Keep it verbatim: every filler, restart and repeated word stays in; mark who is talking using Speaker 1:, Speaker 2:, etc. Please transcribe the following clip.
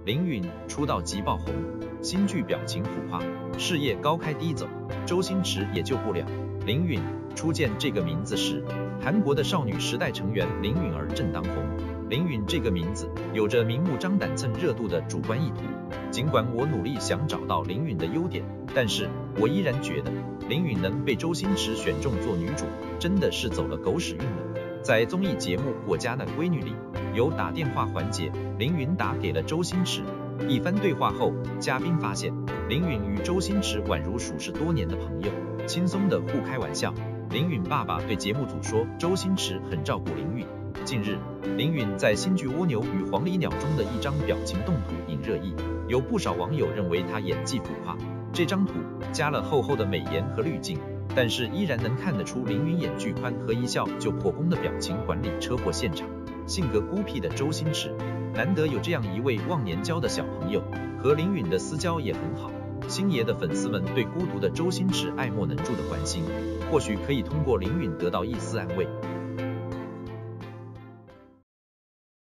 Speaker 1: 林允出道即爆红，新剧表情浮夸，事业高开低走，周星驰也救不了。林允初见这个名字时，韩国的少女时代成员林允儿正当红。林允这个名字有着明目张胆蹭热度的主观意图。尽管我努力想找到林允的优点，但是我依然觉得林允能被周星驰选中做女主，真的是走了狗屎运了。在综艺节目《我家那闺女》里，有打电话环节，林允打给了周星驰。一番对话后，嘉宾发现林允与周星驰宛如熟识多年的朋友，轻松的互开玩笑。林允爸爸对节目组说，周星驰很照顾林允。近日，林允在新剧《蜗牛与黄鹂鸟》中的一张表情动图引热议，有不少网友认为他演技浮夸。这张图加了厚厚的美颜和滤镜，但是依然能看得出林允演剧欢和一笑就破功的表情管理车祸现场。性格孤僻的周星驰难得有这样一位忘年交的小朋友，和林允的私交也很好。星爷的粉丝们对孤独的周星驰爱莫能助的关心，或许可以通过林允得到一丝安慰。